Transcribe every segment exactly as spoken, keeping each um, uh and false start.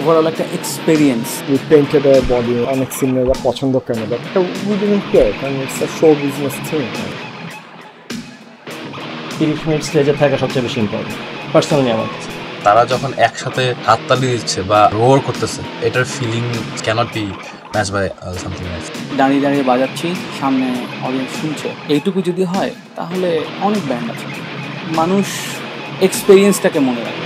Overall একটা experience. We painted a body, অনেক সিনেমারা পছন্দ করে না, বাট উই ডিডন্ট কেয়ার, কারণ it's a show business thing. তিরিশ মিনিট স্টেজে থাকা সবচেয়ে বেশি ইম্পর্টেন্ট পার্সোনালি আমার কাছে। তারা যখন একসাথে হাততালি দিচ্ছে বা রোয়ার করতেছে, এটার feeling can't be match by something else. দাঁড়িয়ে দাঁড়িয়ে বাজাচ্ছি, সামনে অডিয়েন্স শুনছে, এইটুকু যদি হয় তাহলে অনেক ব্যান্ড আছে। মানুষ এক্সপেরিয়েন্সটাকে মনে রাখে।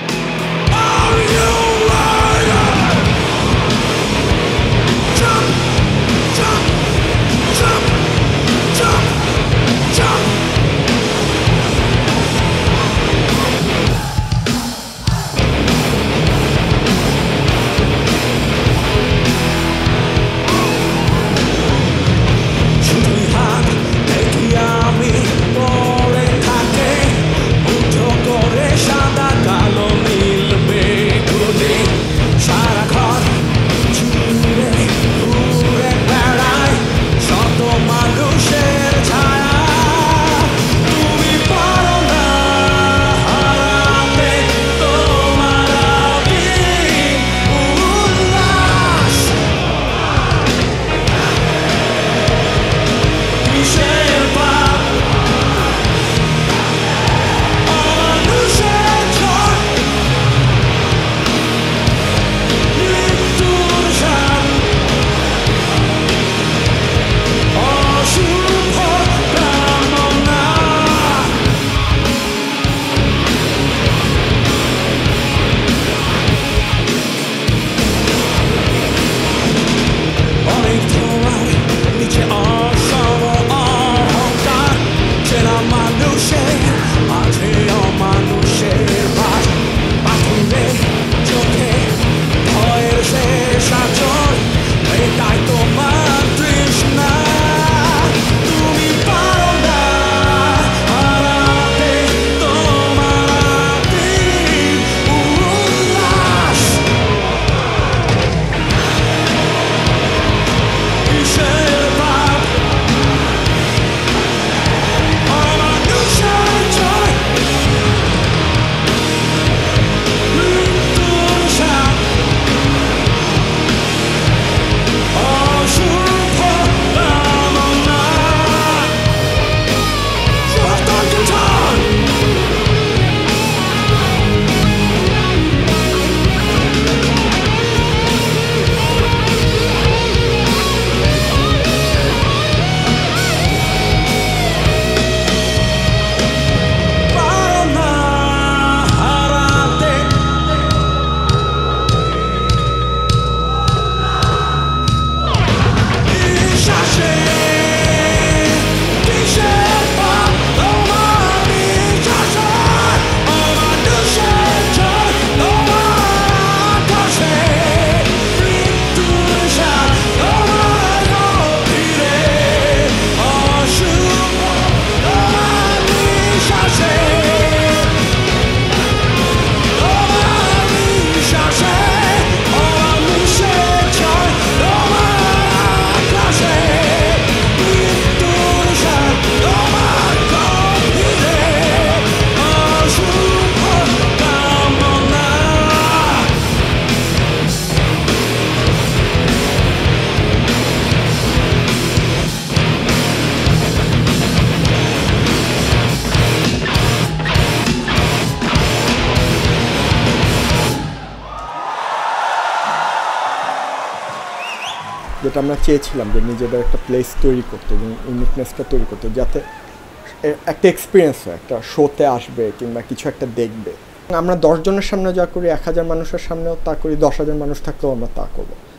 যেটা আমরা চেয়েছিলাম যে নিজেদের একটা প্লেস তৈরি করতে এবং ইউনিকনেসটা তৈরি করতে, যাতে একটা এক্সপিরিয়েন্স হয়, একটা শোতে আসবে কিংবা কিছু একটা দেখবে। আমরা দশ জনের সামনে যা করি, এক হাজার মানুষের সামনেও তা করি, দশ হাজার মানুষ থাকলেও আমরা তা করবো।